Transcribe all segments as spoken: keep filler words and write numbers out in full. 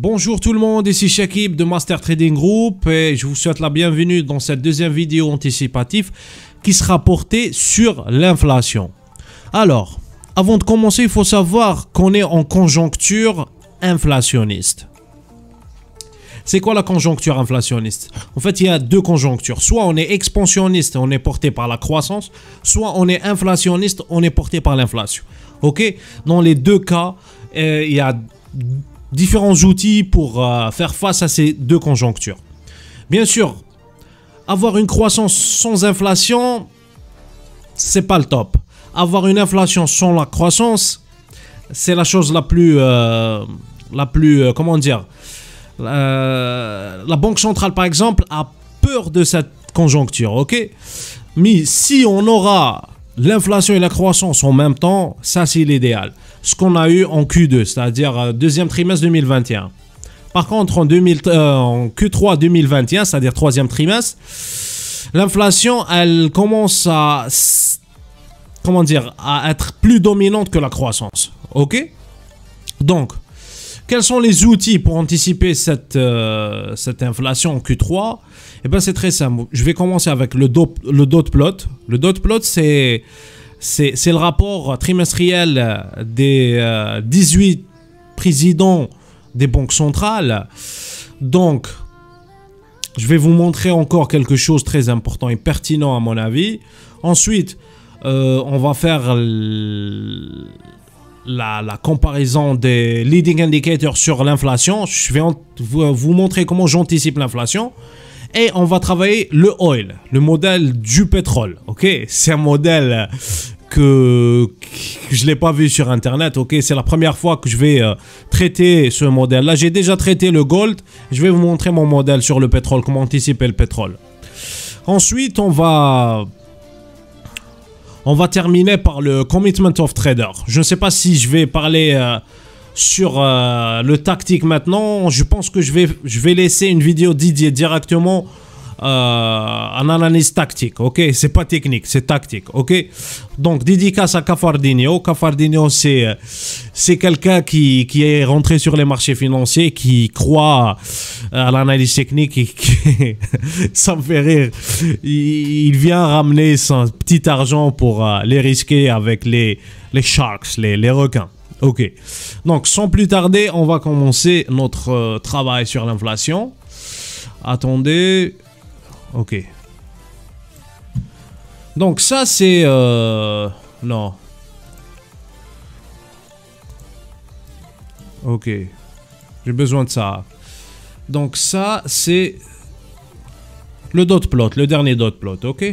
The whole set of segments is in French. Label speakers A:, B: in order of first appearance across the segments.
A: Bonjour tout le monde, ici Shakib de Master Trading Group et je vous souhaite la bienvenue dans cette deuxième vidéo anticipative qui sera portée sur l'inflation. Alors, avant de commencer, il faut savoir qu'on est en conjoncture inflationniste. C'est quoi la conjoncture inflationniste? En fait, il y a deux conjonctures. Soit on est expansionniste, on est porté par la croissance, soit on est inflationniste, on est porté par l'inflation. Ok? Dans les deux cas, euh, il y a différents outils pour euh, faire face à ces deux conjonctures. Bien sûr, avoir une croissance sans inflation, c'est pas le top. Avoir une inflation sans la croissance, c'est la chose la plus, euh, la plus, euh, comment dire, euh, la Banque centrale par exemple a peur de cette conjoncture, ok? Mais si on aura l'inflation et la croissance en même temps, ça c'est l'idéal. Ce qu'on a eu en Q deux, c'est-à-dire deuxième trimestre deux mille vingt et un. Par contre, en, deux mille, euh, en Q trois deux mille vingt et un, c'est-à-dire troisième trimestre, l'inflation, elle commence à, comment dire, à être plus dominante que la croissance. Ok? Donc, quels sont les outils pour anticiper cette, euh, cette inflation en Q trois? Eh bien, c'est très simple. Je vais commencer avec le, do, le dot plot. Le dot plot, c'est... C'est le rapport trimestriel des euh, dix-huit présidents des banques centrales. Donc, je vais vous montrer encore quelque chose de très important et pertinent à mon avis. Ensuite, euh, on va faire la, la comparaison des leading indicators sur l'inflation. Je vais vous, vous montrer comment j'anticipe l'inflation. Et on va travailler le oil, le modèle du pétrole, ok? C'est un modèle que, que je ne l'ai pas vu sur internet, ok? C'est la première fois que je vais euh, traiter ce modèle-là. J'ai déjà traité le gold, je vais vous montrer mon modèle sur le pétrole, comment anticiper le pétrole. Ensuite, on va... On va terminer par le commitment of trader. Je ne sais pas si je vais parler... Euh, sur euh, le tactique maintenant. Je pense que je vais, je vais laisser une vidéo dédiée directement euh, en analyse tactique, ok? C'est pas technique, c'est tactique, ok? Donc, dédicace à Cafardinho. Cafardinho, c'est c'est quelqu'un qui, qui est rentré sur les marchés financiers, qui croit à l'analyse technique et qui, ça me fait rire. Il, il vient ramener son petit argent pour euh, les risquer avec les, les sharks, les, les requins. Ok, donc sans plus tarder, on va commencer notre euh, travail sur l'inflation. Attendez, ok. Donc ça c'est... Euh... Non. Ok, j'ai besoin de ça. Donc ça c'est le dot plot, le dernier dot plot, ok.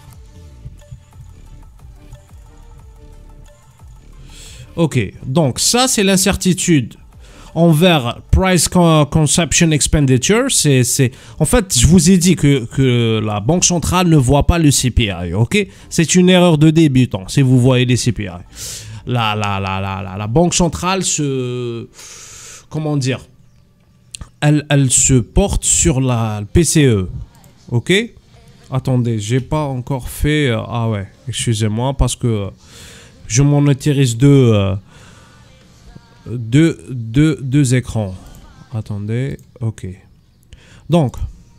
A: Ok, donc ça c'est l'incertitude envers Price Consumption Expenditure. C'est, c'est... En fait, je vous ai dit que, que la Banque centrale ne voit pas le C P I, ok? C'est une erreur de débutant, si vous voyez les C P I. La, la, la, la, la, la Banque centrale se... Comment dire? Elle, elle se porte sur la le P C E, ok? Attendez, j'ai pas encore fait... Ah ouais, excusez-moi, parce que... Je monétarise deux, euh, deux, deux, deux écrans. Attendez, ok. Donc,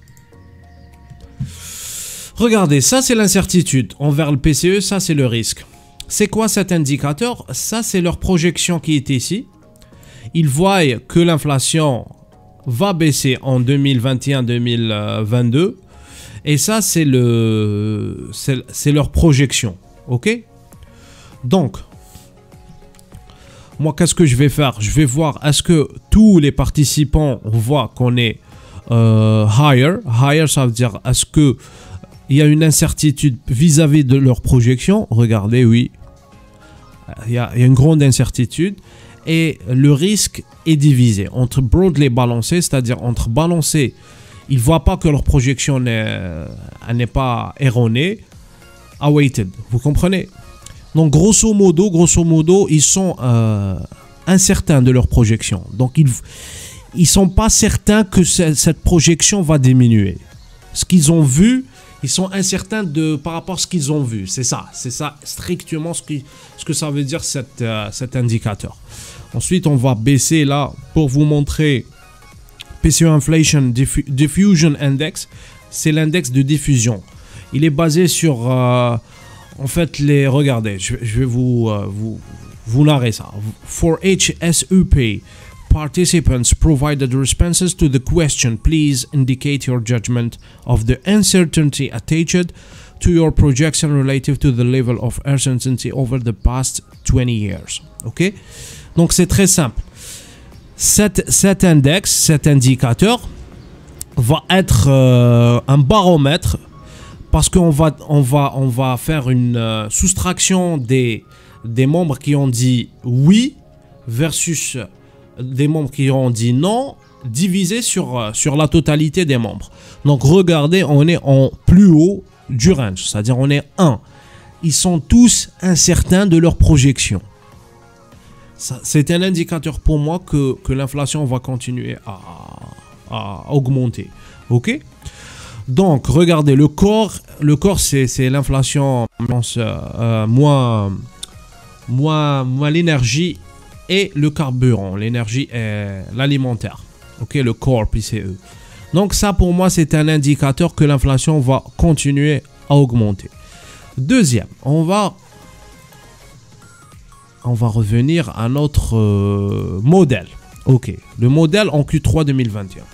A: regardez, ça c'est l'incertitude. Envers le P C E, ça c'est le risque. C'est quoi cet indicateur? Ça c'est leur projection qui est ici. Ils voient que l'inflation va baisser en deux mille vingt et un deux mille vingt-deux. Et ça c'est le, c'est leur projection, ok? Donc, moi, qu'est-ce que je vais faire? Je vais voir, est-ce que tous les participants voient qu'on est euh, higher? Higher, ça veut dire, est-ce qu'il y a une incertitude vis-à-vis de leur projection? Regardez, oui. Il y, a, il y a une grande incertitude. Et le risque est divisé entre broadly balancé, c'est-à-dire entre balancé, ils ne voient pas que leur projection n'est pas erronée, awaited. Vous comprenez? Donc, grosso modo, grosso modo, ils sont euh, incertains de leur projection. Donc, ils ne sont pas certains que cette projection va diminuer. Ce qu'ils ont vu, ils sont incertains de, par rapport à ce qu'ils ont vu. C'est ça, c'est ça strictement ce, qui, ce que ça veut dire cet, euh, cet indicateur. Ensuite, on va baisser là pour vous montrer P C E Inflation Diffu Diffusion Index, c'est l'index de diffusion. Il est basé sur, euh, en fait, les... Regardez, je, je vais vous, euh, vous, vous narrer ça. For each S E P, participants provided responses to the question. Please indicate your judgment of the uncertainty attached to your projection relative to the level of uncertainty over the past twenty years. Ok? Donc c'est très simple. Cet, cet index, cet indicateur va être euh, un baromètre parce qu'on va, on va, on va faire une euh, soustraction des, des membres qui ont dit oui versus des membres qui ont dit non, divisé sur, sur la totalité des membres. Donc regardez, on est en plus haut du range, c'est-à-dire on est un. Ils sont tous incertains de leur projection. C'est un indicateur pour moi que, que l'inflation va continuer à, à augmenter. Ok? Donc regardez, le corps, le corps c'est l'inflation, euh, moins, moins, moins l'énergie et le carburant, l'énergie et l'alimentaire. Ok, le core P C E. Donc ça pour moi c'est un indicateur que l'inflation va continuer à augmenter. Deuxième, on va on va revenir à notre euh, modèle. Ok, le modèle en Q trois deux mille vingt et un.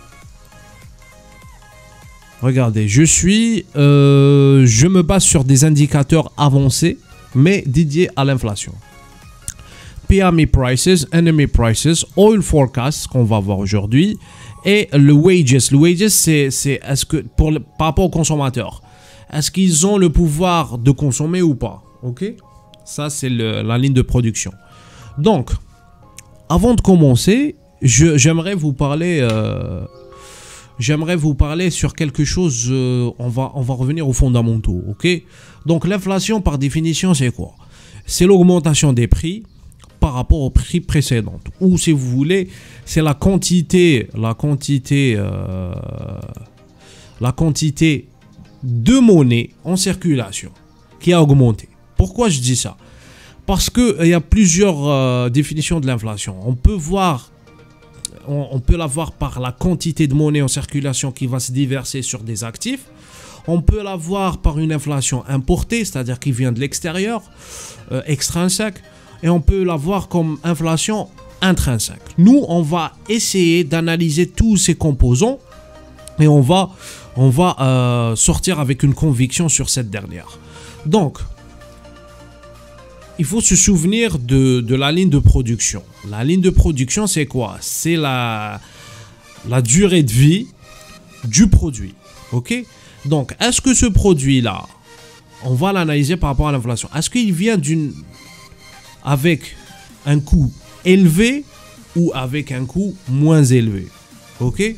A: Regardez, je suis, euh, je me base sur des indicateurs avancés, mais dédiés à l'inflation. P M I prices, enemy prices, oil forecast qu'on va voir aujourd'hui, et le wages. Le wages, c'est est-ce que pour le, par rapport aux consommateurs, est-ce qu'ils ont le pouvoir de consommer ou pas? Ok, ça c'est la ligne de production. Donc, avant de commencer, j'aimerais vous parler. Euh, J'aimerais vous parler sur quelque chose, euh, on, va, on va revenir aux fondamentaux, ok? Donc l'inflation par définition c'est quoi? C'est l'augmentation des prix par rapport aux prix précédents. Ou si vous voulez, c'est la quantité, la quantité, euh, la quantité de monnaie en circulation qui a augmenté. Pourquoi je dis ça? Parce qu'il y a plusieurs euh, définitions de l'inflation. On peut voir On, on peut l'avoir par la quantité de monnaie en circulation qui va se déverser sur des actifs. On peut l'avoir par une inflation importée, c'est-à-dire qui vient de l'extérieur, euh, extrinsèque. Et on peut l'avoir comme inflation intrinsèque. Nous, on va essayer d'analyser tous ces composants et on va, on va euh, sortir avec une conviction sur cette dernière. Donc, il faut se souvenir de, de la ligne de production. La ligne de production, c'est quoi? C'est la, la durée de vie du produit. Ok? Donc, est-ce que ce produit-là, on va l'analyser par rapport à l'inflation. Est-ce qu'il vient d'une avec un coût élevé ou avec un coût moins élevé? Ok?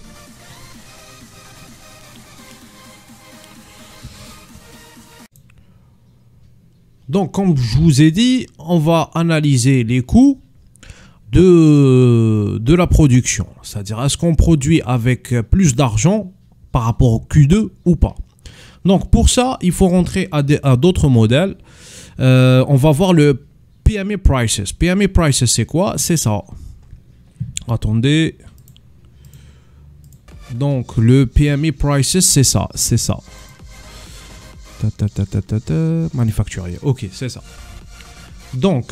A: Donc, comme je vous ai dit, on va analyser les coûts de, de la production. C'est-à-dire, est-ce qu'on produit avec plus d'argent par rapport au Q deux ou pas? Donc, pour ça, il faut rentrer à d'autres modèles. Euh, on va voir le P M I Prices. P M I Prices, c'est quoi? C'est ça. Attendez. Donc, le P M I Prices, c'est ça. C'est ça. Ta, ta, ta, ta, ta, manufacturier. Ok, c'est ça. Donc,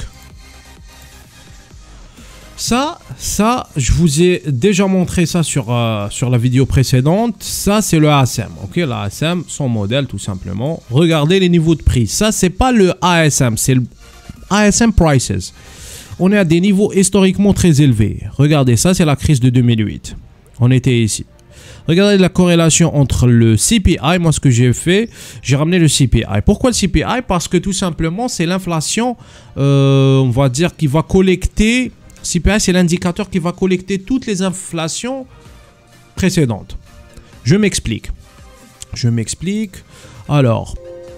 A: ça, ça, je vous ai déjà montré ça sur, euh, sur la vidéo précédente. Ça, c'est le A S M. Ok, l'A S M, son modèle, tout simplement. Regardez les niveaux de prix. Ça, c'est pas le A S M, c'est le A S M Prices. On est à des niveaux historiquement très élevés. Regardez, ça, c'est la crise de deux mille huit. On était ici. Regardez la corrélation entre le C P I. Moi, ce que j'ai fait, j'ai ramené le C P I. Pourquoi le C P I? Parce que tout simplement, c'est l'inflation, euh, on va dire, qui va collecter. C P I, c'est l'indicateur qui va collecter toutes les inflations précédentes. Je m'explique. Je m'explique. Alors.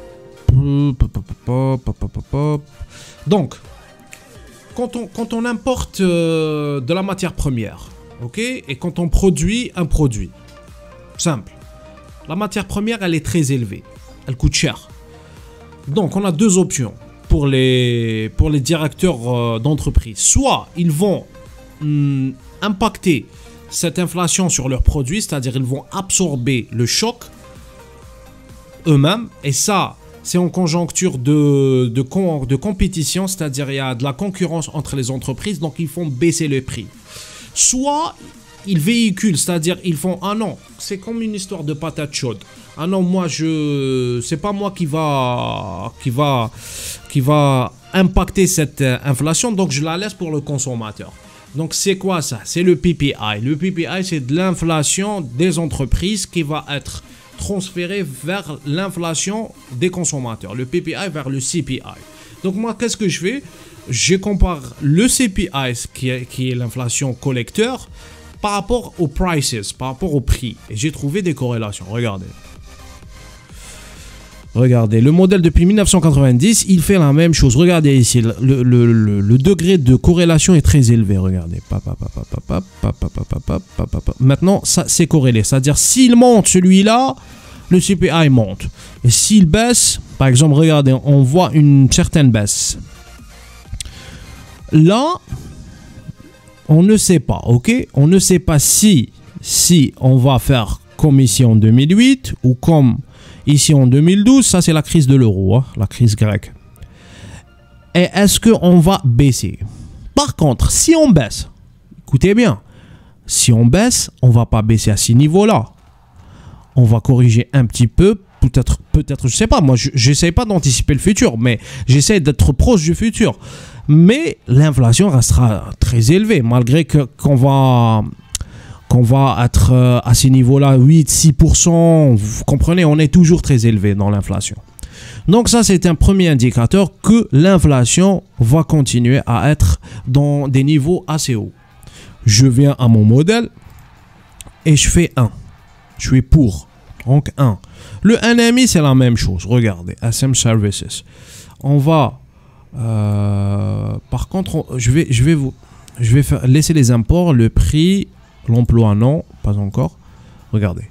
A: Donc, quand on, quand on importe euh, de la matière première, ok, et quand on produit un produit, simple. La matière première, elle est très élevée. Elle coûte cher. Donc, on a deux options pour les, pour les directeurs euh, d'entreprise. Soit ils vont hum, impacter cette inflation sur leurs produits, c'est-à-dire ils vont absorber le choc eux-mêmes, et ça, c'est en conjoncture de, de, con, de compétition, c'est-à-dire il y a de la concurrence entre les entreprises, donc ils font baisser le prix. Soit ils véhiculent, c'est-à-dire ils font ah non, c'est comme une histoire de patate chaude. Ah non, moi je, c'est pas moi qui va, qui va, qui va impacter cette inflation, donc je la laisse pour le consommateur. Donc c'est quoi ça? C'est le P P I. Le P P I, c'est de l'inflation des entreprises qui va être transféré vers l'inflation des consommateurs. Le P P I vers le C P I. Donc moi, qu'est-ce que je fais? Je compare le C P I, qui est, qui est l'inflation collecteur, par rapport aux prices, par rapport au prix. Et j'ai trouvé des corrélations. Regardez. Regardez, le modèle depuis mille neuf cent quatre-vingt-dix, il fait la même chose. Regardez ici, le, le, le, le degré de corrélation est très élevé. Regardez. Maintenant, ça c'est corrélé. C'est-à-dire, s'il monte celui-là, le C P I monte. Et s'il baisse, par exemple, regardez, on voit une certaine baisse. Là, on ne sait pas, ok? On ne sait pas si, si on va faire comme ici en deux mille huit ou comme ici en deux mille douze, ça c'est la crise de l'euro, hein, la crise grecque. Et est-ce qu'on va baisser? Par contre, si on baisse, écoutez bien, si on baisse, on ne va pas baisser à ce niveau-là. On va corriger un petit peu, peut-être, peut-être, je sais pas, moi je n'essaie pas d'anticiper le futur, mais j'essaie d'être proche du futur. Mais l'inflation restera très élevée, malgré que qu'on va... qu'on va être à ces niveaux-là, huit à six pour cent, vous comprenez, on est toujours très élevé dans l'inflation. Donc ça, c'est un premier indicateur que l'inflation va continuer à être dans des niveaux assez hauts. Je viens à mon modèle et je fais un. Je suis pour. Donc un. Le N M I, c'est la même chose. Regardez, S M Services. On va... Euh, par contre, on, je vais, je vais, vous, je vais faire, laisser les imports, le prix... L'emploi, non, pas encore. Regardez.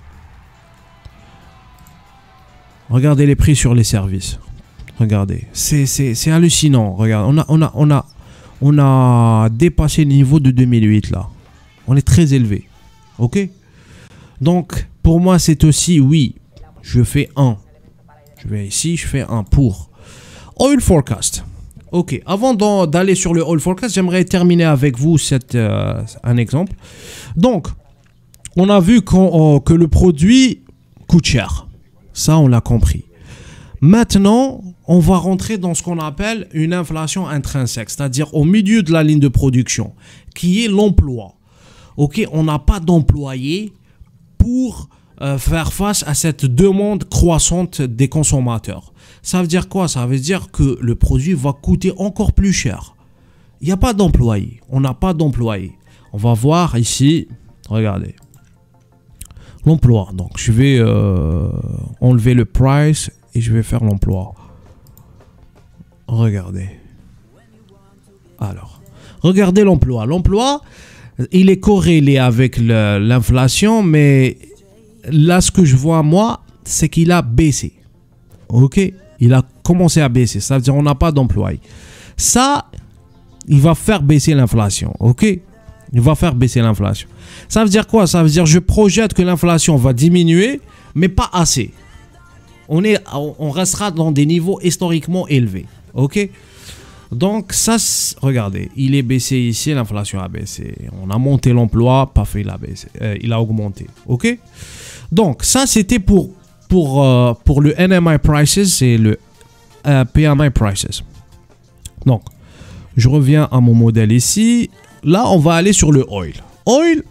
A: Regardez les prix sur les services. Regardez. C'est hallucinant. Regarde, on a, on, a, on, a, on a dépassé le niveau de deux mille huit là. On est très élevé. Ok? Donc, pour moi, c'est aussi, oui, je fais un. Je vais ici, je fais un pour. Oil Forecast. Ok, avant d'aller sur le Oil Forecast, j'aimerais terminer avec vous cette, euh, un exemple. Donc, on a vu qu'on, euh, que le produit coûte cher. Ça, on l'a compris. Maintenant, on va rentrer dans ce qu'on appelle une inflation intrinsèque, c'est-à-dire au milieu de la ligne de production, qui est l'emploi. Ok, on n'a pas d'employés pour euh, faire face à cette demande croissante des consommateurs. Ça veut dire quoi? Ça veut dire que le produit va coûter encore plus cher. Il n'y a pas d'employés. On n'a pas d'employés. On va voir ici. Regardez. L'emploi. Donc, je vais euh, enlever le price et je vais faire l'emploi. Regardez. Alors. Regardez l'emploi. L'emploi, il est corrélé avec l'inflation, mais là, ce que je vois, moi, c'est qu'il a baissé. Ok? Il a commencé à baisser. Ça veut dire qu'on n'a pas d'employés. Ça, il va faire baisser l'inflation. Ok? Il va faire baisser l'inflation. Ça veut dire quoi? Ça veut dire je projette que l'inflation va diminuer, mais pas assez. On, est, on restera dans des niveaux historiquement élevés. Ok? Donc ça, regardez, il est baissé ici, l'inflation a baissé. On a monté l'emploi, pas fait, il a baissé. Euh, il a augmenté. Ok? Donc ça, c'était pour... Pour, euh, pour le N M I Prices et le euh, P M I Prices. Donc, je reviens à mon modèle ici. Là, on va aller sur le Oil. Oil.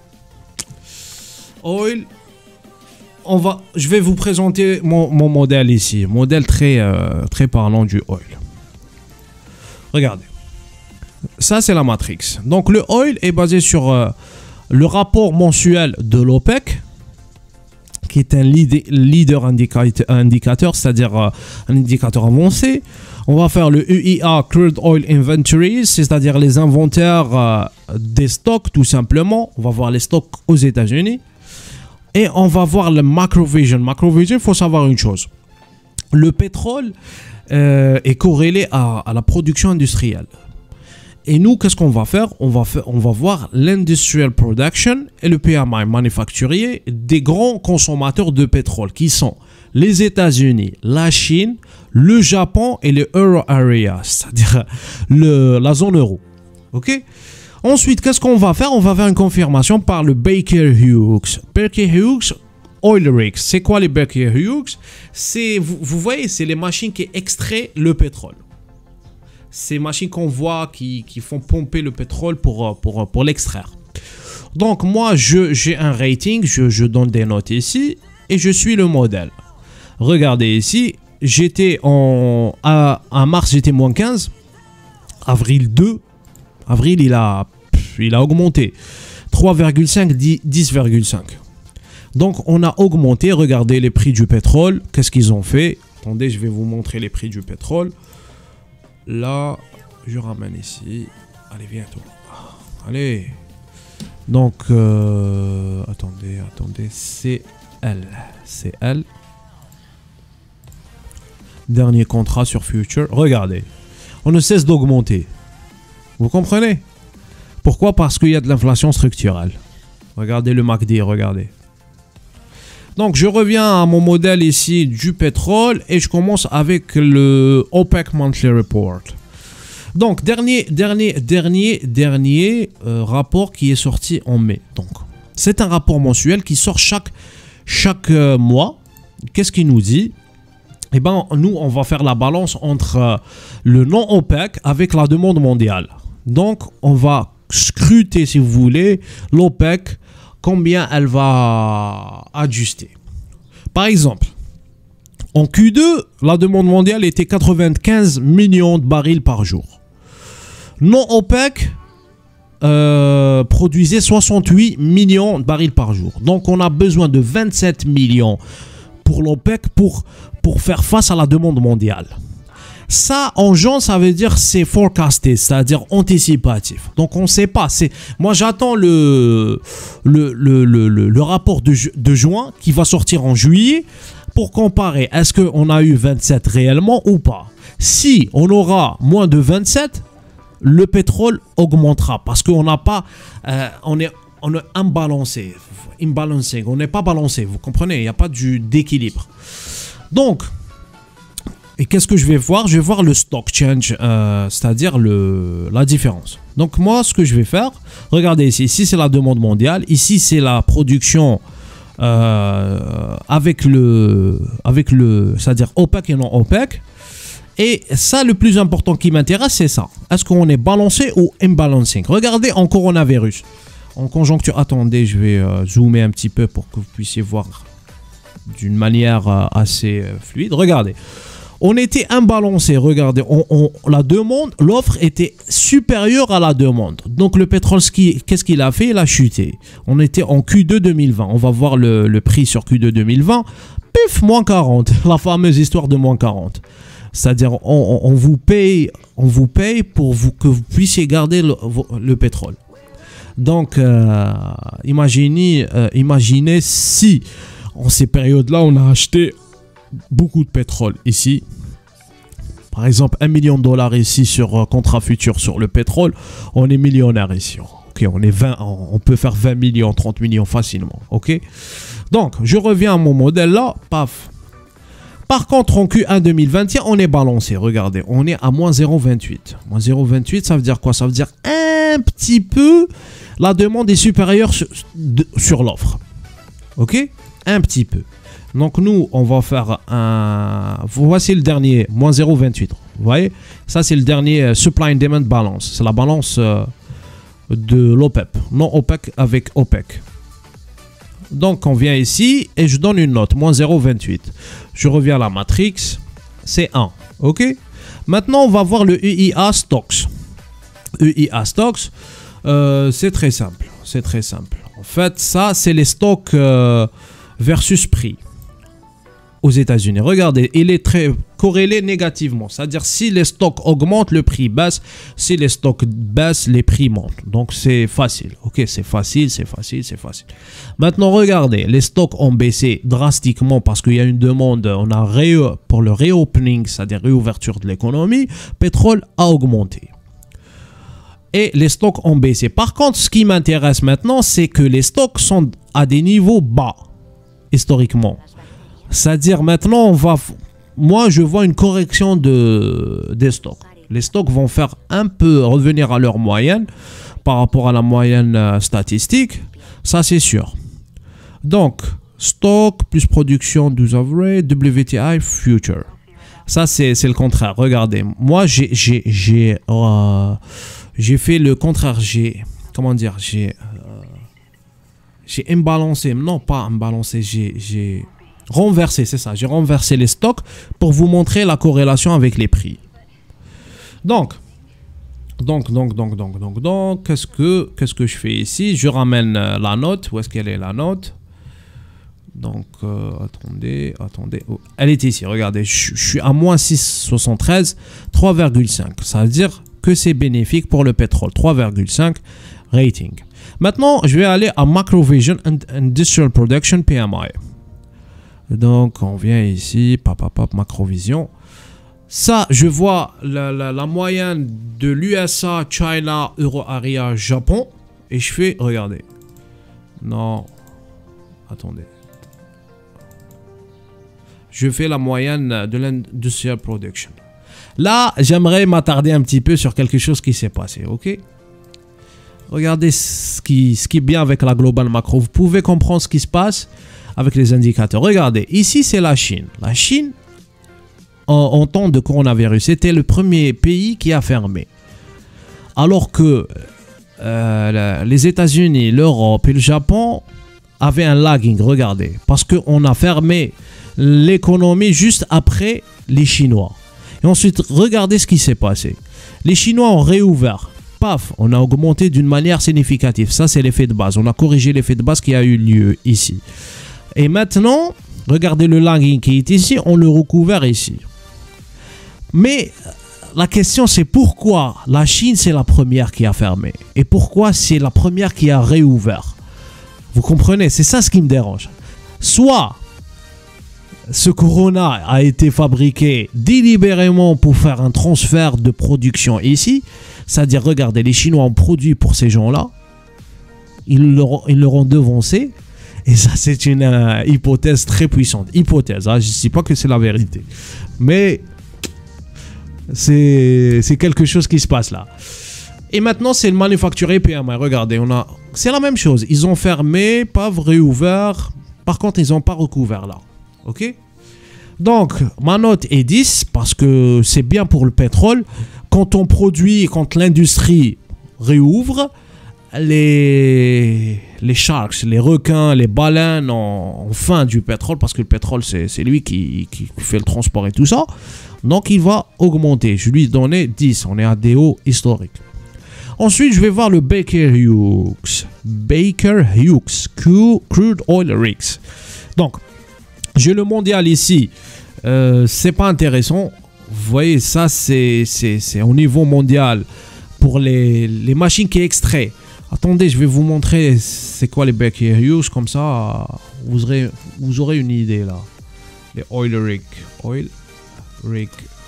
A: Oil. On va, je vais vous présenter mon, mon modèle ici. Modèle très, euh, très parlant du Oil. Regardez. Ça, c'est la matrix. Donc, le Oil est basé sur euh, le rapport mensuel de l'OPEC, qui est un leader indicateur, c'est-à-dire euh, un indicateur avancé. On va faire le U I A, Crude Oil Inventories, c'est-à-dire les inventaires euh, des stocks, tout simplement. On va voir les stocks aux États-Unis. Et on va voir le Macrovision. Macrovision, il faut savoir une chose. Le pétrole euh, est corrélé à, à la production industrielle. Et nous, qu'est-ce qu'on va faire? On va faire, on va voir l'industrial production et le P M I manufacturier des grands consommateurs de pétrole qui sont les États-Unis, la Chine, le Japon et le Euro Area, c'est-à-dire le, la zone euro. Ok? Ensuite, qu'est-ce qu'on va faire? On va faire une confirmation par le Baker Hughes. Baker Hughes Oil Rigs. C'est quoi les Baker Hughes? C'est, vous, vous voyez, c'est les machines qui extraient le pétrole. Ces machines qu'on voit qui, qui font pomper le pétrole pour, pour, pour l'extraire. Donc moi, je, j'ai un rating, je, je donne des notes ici et je suis le modèle. Regardez ici, j'étais en... À, à mars, j'étais moins quinze. Avril deux. Avril, il a, il a augmenté. trois virgule cinq, dix virgule cinq. Donc on a augmenté, regardez les prix du pétrole. Qu'est-ce qu'ils ont fait? Attendez, je vais vous montrer les prix du pétrole. Là, je ramène ici. Allez, viens toi. Allez. Donc, euh, attendez, attendez. C'est elle. C'est elle. Dernier contrat sur Future. Regardez. On ne cesse d'augmenter. Vous comprenez? Pourquoi? Parce qu'il y a de l'inflation structurelle. Regardez le M A C D, regardez. Donc, je reviens à mon modèle ici du pétrole et je commence avec le OPEC Monthly Report. Donc, dernier, dernier, dernier, dernier euh, rapport qui est sorti en mai. Donc, c'est un rapport mensuel qui sort chaque, chaque euh, mois. Qu'est-ce qu'il nous dit? Eh bien, nous, on va faire la balance entre euh, le non-OPEC avec la demande mondiale. Donc, on va scruter, si vous voulez, l'OPEC, combien elle va ajuster. Par exemple, en Q deux, la demande mondiale était quatre-vingt-quinze millions de barils par jour. Non-OPEC euh, produisait soixante-huit millions de barils par jour. Donc, on a besoin de vingt-sept millions pour l'OPEC pour, pour faire face à la demande mondiale. Ça, en juin, ça veut dire c'est forecasté, c'est-à-dire anticipatif. Donc, on ne sait pas. Moi, j'attends le, le, le, le, le, le rapport de, de juin qui va sortir en juillet pour comparer. Est-ce qu'on a eu vingt-sept réellement ou pas? Si on aura moins de vingt-sept, le pétrole augmentera parce qu'on n'a pas... Euh, on est, on est imbalancé. Imbalancing. On n'est pas balancé. Vous comprenez? Il n'y a pas d'équilibre. Donc... Et qu'est-ce que je vais voir? Je vais voir le stock change, euh, c'est-à-dire la différence. Donc moi, ce que je vais faire, regardez ici, ici c'est la demande mondiale, ici c'est la production euh, avec le, avec le, c'est-à-dire OPEC et non OPEC. Et ça, le plus important qui m'intéresse, c'est ça. Est-ce qu'on est balancé ou imbalancing? Regardez en coronavirus, en conjoncture. Attendez, je vais euh, zoomer un petit peu pour que vous puissiez voir d'une manière euh, assez euh, fluide. Regardez. On était imbalancé, regardez, on, on, la demande, l'offre était supérieure à la demande. Donc le pétrole, qu'est-ce qu'il a fait? Il a chuté. On était en Q deux deux mille vingt. On va voir le, le prix sur Q deux deux mille vingt. Pif, moins quarante. La fameuse histoire de moins quarante. C'est-à-dire, on, on, on vous paye, on vous paye pour vous, que vous puissiez garder le, le pétrole. Donc, euh, imaginez, euh, imaginez si, en ces périodes-là, on a acheté beaucoup de pétrole ici. Par exemple, un million de dollars ici sur euh, contrat futur sur le pétrole. On est millionnaire ici. Ok, on est vingt, on peut faire vingt millions, trente millions facilement. Ok. Donc, je reviens à mon modèle là. Paf. Par contre, en Q un deux mille vingt et un, on est balancé. Regardez, on est à moins zéro virgule vingt-huit. moins zéro virgule vingt-huit, ça veut dire quoi? Ça veut dire un petit peu, la demande est supérieure sur, sur l'offre. Ok. Un petit peu. Donc nous, on va faire un... Voici le dernier, moins zéro virgule vingt-huit. Vous voyez? Ça, c'est le dernier Supply and Demand Balance. C'est la balance euh, de l'OPEP. Non OPEC avec OPEC. Donc, on vient ici et je donne une note, moins zéro virgule vingt-huit. Je reviens à la matrix. C'est un. OK? Maintenant, on va voir le U I A Stocks. U I A Stocks, euh, c'est très simple. C'est très simple. En fait, ça, c'est les stocks euh, versus prix. Aux États-Unis. Regardez, il est très corrélé négativement. C'est-à-dire, si les stocks augmentent, le prix baisse. Si les stocks baissent, les prix montent. Donc, c'est facile. Ok, c'est facile, c'est facile, c'est facile. Maintenant, regardez, les stocks ont baissé drastiquement parce qu'il y a une demande. On a ré pour le reopening, c'est-à-dire réouverture de l'économie. Pétrole a augmenté. et les stocks ont baissé. Par contre, ce qui m'intéresse maintenant, c'est que les stocks sont à des niveaux bas, historiquement. C'est-à-dire maintenant, on va... Moi, je vois une correction de, des stocks. Les stocks vont faire un peu revenir à leur moyenne par rapport à la moyenne euh, statistique. Ça, c'est sûr. Donc, stock plus production douze average, W T I future. Ça, c'est le contraire. Regardez, moi, j'ai j'ai euh, j'ai fait le contraire. J'ai, comment dire, j'ai euh, j'ai imbalancé. Non, pas imbalancé. J'ai renversé, c'est ça. J'ai renversé les stocks pour vous montrer la corrélation avec les prix. Donc, donc, donc, donc, donc, donc, donc, qu'est-ce que, qu'est-ce que je fais ici? Je ramène euh, la note. Où est-ce qu'elle est, la note? Donc, euh, attendez, attendez. Oh, elle est ici, regardez. Je, je suis à moins six virgule soixante-treize, trois virgule cinq. Ça veut dire que c'est bénéfique pour le pétrole. trois virgule cinq rating. Maintenant, je vais aller à Macrovision and Industrial Production P M I. Donc, on vient ici, pap, pap, pap, Macrovision. Ça, je vois la, la, la moyenne de l'U S A, China, Euro Area, Japon. Et je fais, regardez. Non. Attendez. Je fais la moyenne de l'Industrial Production. Là, j'aimerais m'attarder un petit peu sur quelque chose qui s'est passé, ok? Regardez ce qui, ce qui est bien avec la Global Macro. Vous pouvez comprendre ce qui se passe avec les indicateurs. Regardez, ici, c'est la Chine. La Chine... En, en temps de coronavirus, c'était le premier pays qui a fermé. Alors que euh, les États-Unis, l'Europe et le Japon avaient un lagging, regardez. Parce qu'on a fermé l'économie juste après les Chinois. Et ensuite, regardez ce qui s'est passé. Les Chinois ont réouvert. Paf, on a augmenté d'une manière significative. Ça, c'est l'effet de base. On a corrigé l'effet de base qui a eu lieu ici. Et maintenant, regardez le lagging qui est ici, on le recouvert ici. Mais la question, c'est pourquoi la Chine, c'est la première qui a fermé. Et pourquoi c'est la première qui a réouvert. Vous comprenez? C'est ça ce qui me dérange. Soit ce corona a été fabriqué délibérément pour faire un transfert de production ici. C'est-à-dire, regardez, les Chinois ont produit pour ces gens-là. Ils leur, ils leur ont devancé. Et ça, c'est une euh, hypothèse très puissante. Hypothèse, hein, je ne dis pas que c'est la vérité. Mais... c'est quelque chose qui se passe là. Et maintenant, c'est le manufacturier P M I. Regardez, on a, c'est la même chose. Ils ont fermé, pas réouvert. Par contre, ils n'ont pas recouvert là. Ok? Donc, ma note est dix parce que c'est bien pour le pétrole. Quand on produit, quand l'industrie réouvre, les, les sharks, les requins, les baleines ont, ont faim du pétrole parce que le pétrole, c'est lui qui, qui fait le transport et tout ça. Donc, il va augmenter. Je lui ai donné dix. On est à des hauts historiques. Ensuite, je vais voir le Baker Hughes. Baker Hughes. Crude Oil Rigs. Donc, j'ai le mondial ici. Euh, c'est pas intéressant. Vous voyez, ça, c'est au niveau mondial. Pour les, les machines qui extraient. Attendez, je vais vous montrer c'est quoi les Baker Hughes. Comme ça, vous aurez, vous aurez une idée là. Les Oil Rigs. Oil Rig.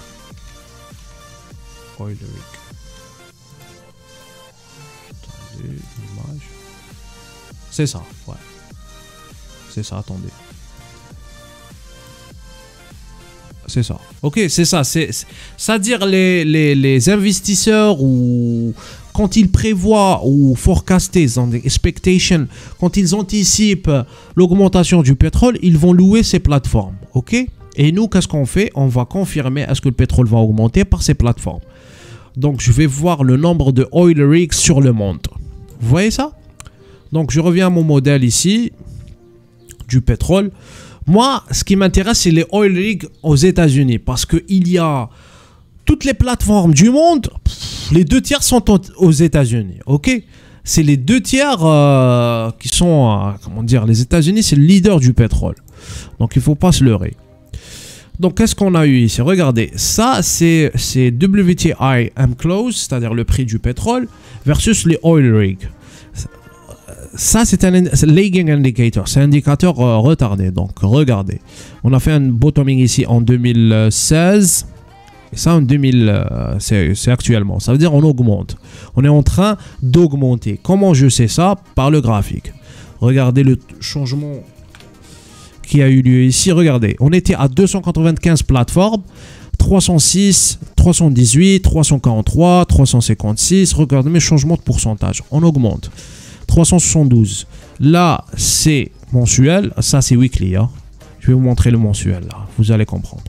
A: Oil Rig. Attendez, image. C'est ça, ouais. C'est ça, attendez. C'est ça. Ok, c'est ça. C'est-à-dire les, les, les investisseurs ou quand ils prévoient ou forecaster, expectation, quand ils anticipent l'augmentation du pétrole, ils vont louer ces plateformes. Ok? Et nous, qu'est-ce qu'on fait? On va confirmer est-ce que le pétrole va augmenter par ces plateformes. Donc, je vais voir le nombre de oil rigs sur le monde. Vous voyez ça? Donc, je reviens à mon modèle ici du pétrole. Moi, ce qui m'intéresse, c'est les oil rigs aux États-Unis. Parce qu'il y a toutes les plateformes du monde, les deux tiers sont aux États-Unis. Ok? C'est les deux tiers euh, qui sont, euh, comment dire, les États-Unis, c'est le leader du pétrole. Donc, il ne faut pas se leurrer. Donc, qu'est-ce qu'on a eu ici? Regardez, ça, c'est W T I M close, c'est-à-dire le prix du pétrole, versus les oil rigs. Ça, c'est un lagging indicator, c'est un indicateur euh, retardé. Donc, regardez, on a fait un bottoming ici en deux mille seize. Et ça en deux mille, euh, c'est actuellement. Ça veut dire on augmente. On est en train d'augmenter. Comment je sais ça? Par le graphique. Regardez le changement qui a eu lieu ici. Regardez, on était à deux cent quatre-vingt-quinze plateformes. trois cent six, trois cent dix-huit, trois cent quarante-trois, trois cent cinquante-six. Regardez mes changements de pourcentage. On augmente. trois cent soixante-douze. Là, c'est mensuel. Ça, c'est weekly. Hein. Je vais vous montrer le mensuel. Là. Vous allez comprendre.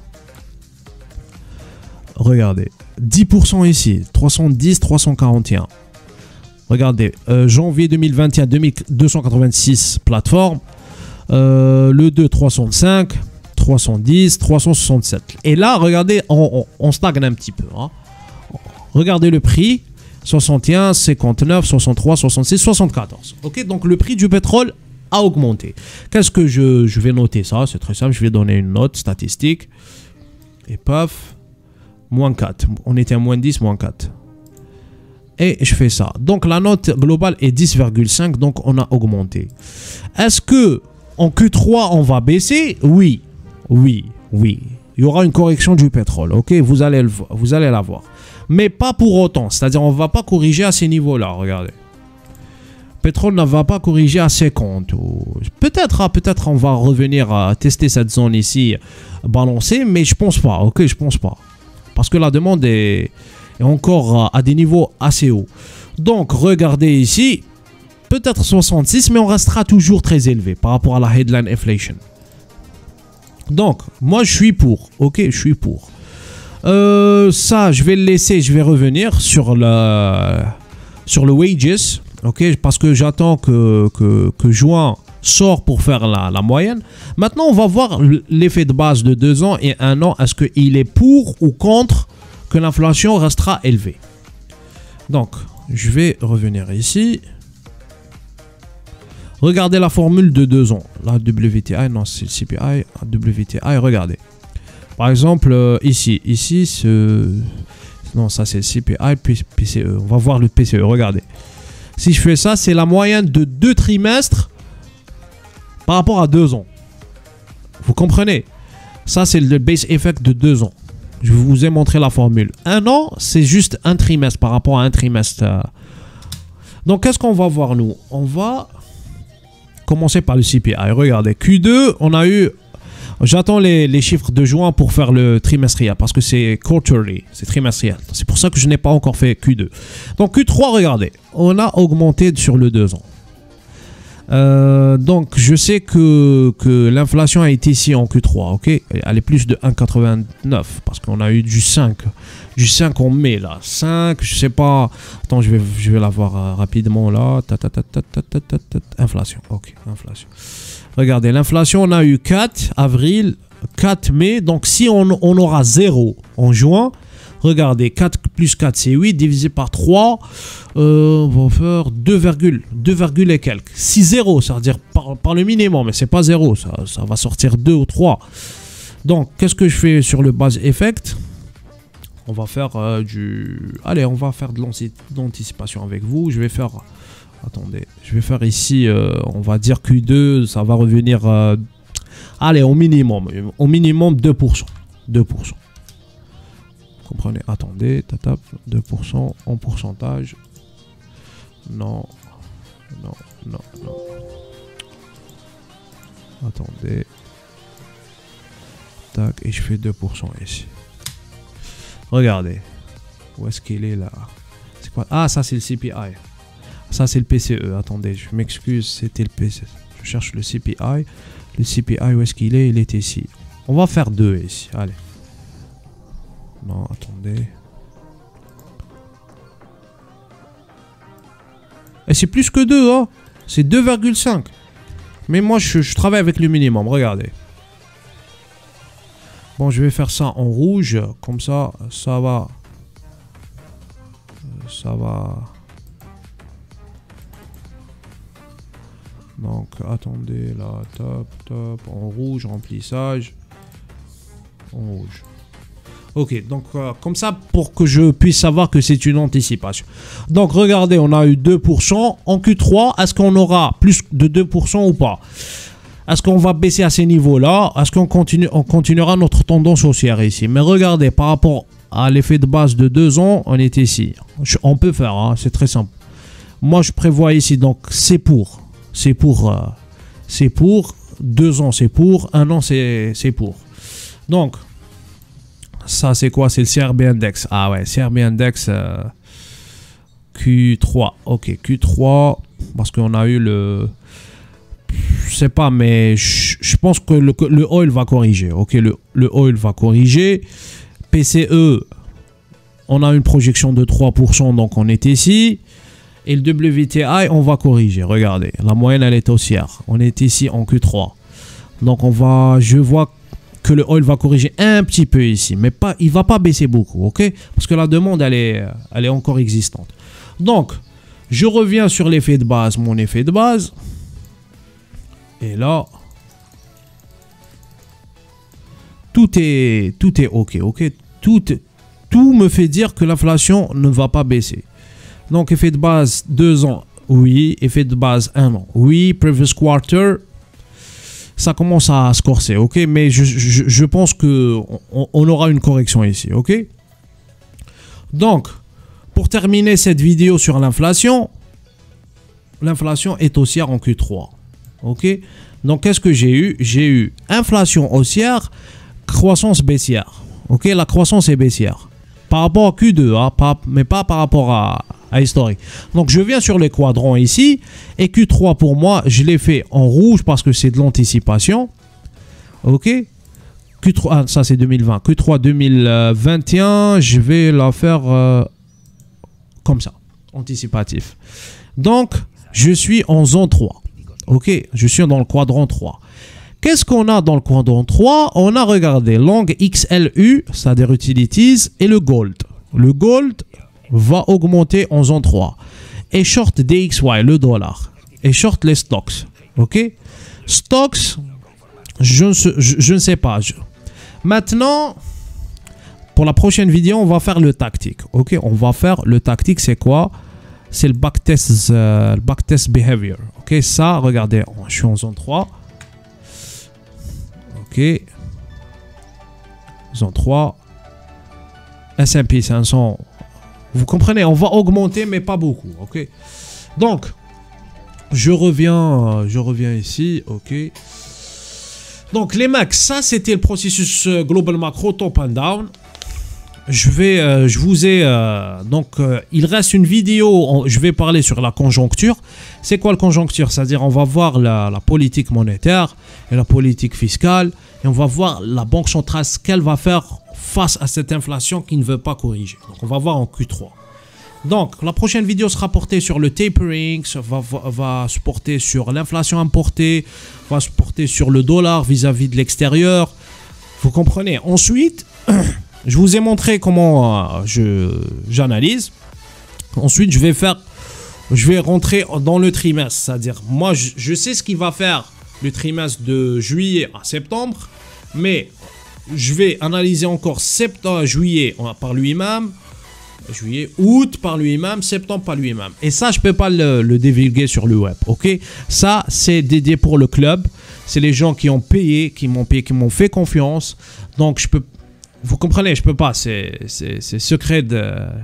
A: Regardez. dix pour cent ici. trois cent dix, trois cent quarante et un. Regardez. Euh, janvier deux mille vingt et un, deux cent quatre-vingt-six plateformes. Euh, le deux, trois cent cinq. trois cent dix, trois cent soixante-sept. Et là, regardez, on, on, on stagne un petit peu. Hein. Regardez le prix. soixante et un, cinquante-neuf, soixante-trois, soixante-six, soixante-quatorze. Ok, donc le prix du pétrole a augmenté. Qu'est-ce que je, je vais noter ça? C'est très simple. Je vais donner une note statistique. Et paf, moins quatre. On était à moins dix, moins quatre. Et je fais ça. Donc la note globale est dix virgule cinq. Donc on a augmenté. Est-ce que en Q trois on va baisser? Oui. Oui. Oui. Il y aura une correction du pétrole. Ok, vous allez, le, vous allez la voir. Mais pas pour autant. C'est-à-dire on ne va pas corriger à ces niveaux-là. Regardez. Pétrole ne va pas corriger à cinquante. Peut-être, hein, peut-être on va revenir à tester cette zone ici balancée, mais je pense pas. Ok, je pense pas. Parce que la demande est, est encore à des niveaux assez hauts. Donc, regardez ici. Peut-être soixante-six, mais on restera toujours très élevé par rapport à la headline inflation. Donc, moi je suis pour. Ok, je suis pour. Euh, ça, je vais le laisser. Je vais revenir sur le, sur le wages. Ok, parce que j'attends que, que, que juin sort pour faire la, la moyenne. Maintenant, on va voir l'effet de base de deux ans et un an. Est-ce qu'il est pour ou contre que l'inflation restera élevée? Donc, je vais revenir ici. Regardez la formule de deux ans. La W T I, non, c'est le C P I. La W T I, regardez. Par exemple, euh, ici, ici, ce... non, ça c'est le C P I, puis P C E. On va voir le P C E, regardez. Si je fais ça, c'est la moyenne de deux trimestres par rapport à deux ans. Vous comprenez? Ça, c'est le base effect de deux ans. Je vous ai montré la formule. Un an, c'est juste un trimestre par rapport à un trimestre. Donc, qu'est-ce qu'on va voir, nous? On va commencer par le C P I. Regardez, Q deux, on a eu... J'attends les, les chiffres de juin pour faire le trimestriel parce que c'est quarterly, c'est trimestriel. C'est pour ça que je n'ai pas encore fait Q deux. Donc Q trois, regardez, on a augmenté sur le deux ans. Euh, donc je sais que, que l'inflation a été ici en Q trois, ok? Elle est plus de un virgule quatre-vingt-neuf parce qu'on a eu du cinq. Du cinq en mai là. cinq, je sais pas. Attends, je vais, je vais la voir euh, rapidement là. Ta, ta, ta, ta, ta, ta, ta, ta. Inflation, ok, inflation. Regardez, l'inflation, on a eu quatre avril, quatre mai. Donc, si on, on aura zéro en juin, regardez, quatre plus quatre, c'est huit, divisé par trois, euh, on va faire deux, deux et quelques. Si zéro, ça veut dire par, par le minimum, mais c'est pas zéro, ça, ça va sortir deux ou trois. Donc, qu'est-ce que je fais sur le base effect? On va faire euh, du... Allez, on va faire de l'anticipation avec vous. Je vais faire... Attendez, je vais faire ici, euh, on va dire Q deux, ça va revenir, euh, allez, au minimum, au minimum deux pour cent, deux pour cent. Vous comprenez? Attendez, tatap, deux pour cent en pourcentage. Non, non, non, non. Attendez. Tac, et je fais deux pour cent ici. Regardez, où est-ce qu'il est là? C'est quoi? Ah, ça c'est le C P I. Ça, c'est le P C E. Attendez, je m'excuse, c'était le P C E. Je cherche le C P I. Le C P I, où est-ce qu'il est? Il est ici. On va faire deux ici. Allez. Non, attendez. Et c'est plus que deux, hein. C'est deux virgule cinq. Mais moi, je, je travaille avec le minimum. Regardez. Bon, je vais faire ça en rouge. Comme ça, ça va. Ça va... Donc, attendez, là, top, top, en rouge, remplissage, en rouge. Ok, donc, euh, comme ça, pour que je puisse savoir que c'est une anticipation. Donc, regardez, on a eu deux pour cent. En Q trois, est-ce qu'on aura plus de deux pour cent ou pas? Est-ce qu'on va baisser à ces niveaux-là? Est-ce qu'on continue, on continuera notre tendance haussière ici? Mais regardez, par rapport à l'effet de base de deux ans, on est ici. Je, on peut faire, hein, c'est très simple. Moi, je prévois ici, donc c'est pour. C'est pour. Euh, c'est pour. Deux ans, c'est pour. Un an, c'est pour. Donc, ça, c'est quoi? C'est le C R B Index. Ah ouais, C R B Index euh, Q trois. Ok, Q trois. Parce qu'on a eu le... Je sais pas, mais je, je pense que le, le oil va corriger. Ok, le, le oil va corriger. P C E, on a une projection de trois pour cent, donc on est ici. Et le W T I, on va corriger. Regardez, la moyenne, elle est haussière. On est ici en Q trois. Donc, on va... Je vois que le oil va corriger un petit peu ici. Mais pas, il ne va pas baisser beaucoup, ok? Parce que la demande, elle est, elle est encore existante. Donc, je reviens sur l'effet de base, mon effet de base. Et là... Tout est, tout est ok, ok? Tout, tout me fait dire que l'inflation ne va pas baisser. Donc, effet de base, deux ans, oui. Effet de base, un an, oui. Previous quarter, ça commence à se corser, ok. Mais je, je, je pense qu'on on aura une correction ici, ok. Donc, pour terminer cette vidéo sur l'inflation, l'inflation est haussière en Q trois, ok. Donc, qu'est-ce que j'ai eu? J'ai eu inflation haussière, croissance baissière, ok. La croissance est baissière. Par rapport à Q deux, hein, pas, mais pas par rapport à, à historique. Donc, je viens sur les quadrants ici. Et Q trois, pour moi, je l'ai fait en rouge parce que c'est de l'anticipation. OK. Q trois, ah, ça, c'est deux mille vingt. Q trois deux mille vingt et un, je vais la faire euh, comme ça. Anticipatif. Donc, je suis en zone trois. OK. Je suis dans le quadrant trois. Qu'est-ce qu'on a dans le quadrant trois? On a regardé long X L U, c'est-à-dire utilities, et le gold. Le gold va augmenter en zone trois. Et short D X Y, le dollar. Et short les stocks. OK? Stocks, je ne sais, je, je ne sais pas. Je... Maintenant, pour la prochaine vidéo, on va faire le tactique. OK? On va faire le tactique, c'est quoi? C'est le backtest, euh, le backtest behavior. OK? Ça, regardez, je suis en zone trois. OK. Zone trois. S and P cinq cents. Vous comprenez, on va augmenter, mais pas beaucoup. OK. Donc, je reviens, je reviens ici. OK. Donc, les max, ça, c'était le processus global macro top and down. Je vais, euh, je vous ai, euh, donc, euh, il reste une vidéo, on, je vais parler sur la conjoncture. C'est quoi la conjoncture? C'est-à-dire, on va voir la, la politique monétaire et la politique fiscale. Et on va voir la Banque centrale, ce qu'elle va faire face à cette inflation qui ne veut pas corriger. Donc, on va voir en Q trois. Donc, la prochaine vidéo sera portée sur le tapering, va, va, va se porter sur l'inflation importée, va se porter sur le dollar vis-à-vis de l'extérieur. Vous comprenez? Ensuite... Je vous ai montré comment euh, je j'analyse. Ensuite, je vais faire, je vais rentrer dans le trimestre. C'est-à-dire, moi, je, je sais ce qu'il va faire le trimestre de juillet à septembre. Mais je vais analyser encore septembre, juillet par lui-même. Juillet, août par lui-même, septembre par lui-même. Et ça, je ne peux pas le, le divulguer sur le web. Ok? Ça, c'est dédié pour le club. C'est les gens qui ont payé, qui m'ont payé, qui m'ont fait confiance. Donc, je peux Vous comprenez, je peux pas, c'est secret, de,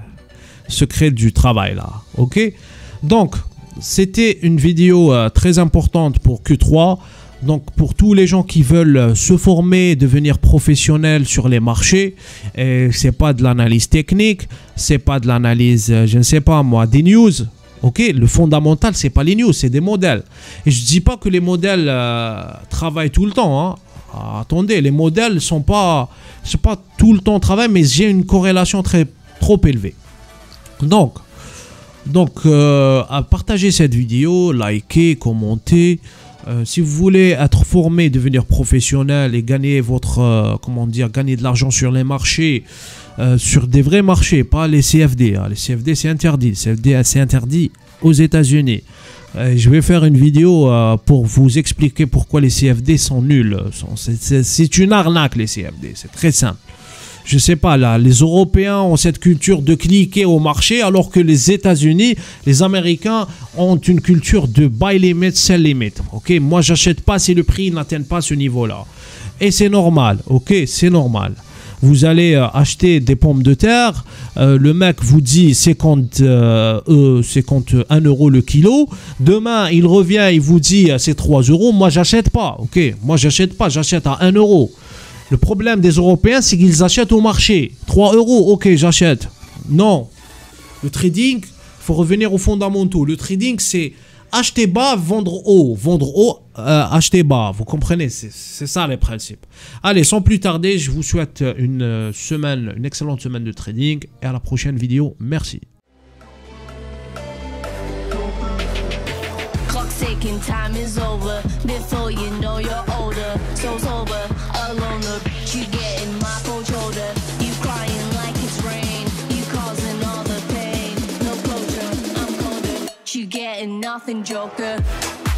A: secret du travail là, ok? Donc, c'était une vidéo euh, très importante pour Q trois. Donc, pour tous les gens qui veulent se former, devenir professionnels sur les marchés, et c'est pas de l'analyse technique, c'est pas de l'analyse, euh, je ne sais pas moi, des news. Ok, le fondamental, c'est pas les news, c'est des modèles. Et je dis pas que les modèles euh, travaillent tout le temps, hein. Ah, attendez, les modèles sont pas, c'est pas tout le temps travail, mais j'ai une corrélation très trop élevée. Donc, donc, euh, à partager cette vidéo, liker, commenter. Euh, si vous voulez être formé, devenir professionnel et gagner votre, euh, comment dire, gagner de l'argent sur les marchés, euh, sur des vrais marchés, pas les C F D. Hein. Les C F D c'est interdit, les C F D c'est interdit aux États-Unis. Euh, je vais faire une vidéo euh, pour vous expliquer pourquoi les C F D sont nuls. C'est une arnaque les C F D, c'est très simple. Je sais pas, là, les Européens ont cette culture de cliquer au marché, alors que les États-Unis, les Américains ont une culture de buy limit, sell limit. Ok, moi j'achète pas si le prix n'atteint pas ce niveau-là. Et c'est normal, ok, c'est normal. vous allez euh, acheter des pommes de terre, euh, le mec vous dit cinquante, euh, euh, cinquante-un euros le kilo, demain il revient, il vous dit euh, c'est trois euros, moi j'achète pas, ok, moi j'achète pas, j'achète à un euro. Le problème des Européens, c'est qu'ils achètent au marché, trois euros, ok, j'achète. Non, le trading, il faut revenir aux fondamentaux, le trading c'est acheter bas, vendre haut, vendre haut, euh, acheter bas, vous comprenez, c'est ça les principes. Allez, sans plus tarder, je vous souhaite une semaine, une excellente semaine de trading et à la prochaine vidéo, merci.
B: Ticking time is over before you know you're older. So sober, alone, the you get in my cold shoulder. You crying like it's rain, you causing all the pain. No closure, I'm colder. You getting nothing, Joker.